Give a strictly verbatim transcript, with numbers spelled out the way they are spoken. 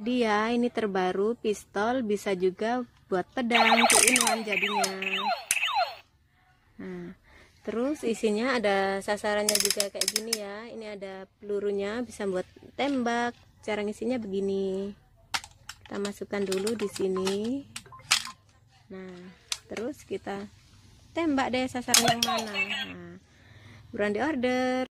dia ini terbaru, pistol, bisa juga buat pedang, two-in-one jadinya. Nah, terus isinya ada sasarannya juga kayak gini ya. Ini ada pelurunya, bisa buat tembak. Cara ngisinya begini. Kita masukkan dulu di sini. Nah, terus kita tembak deh sasaran yang mana. Nah, buruan di order.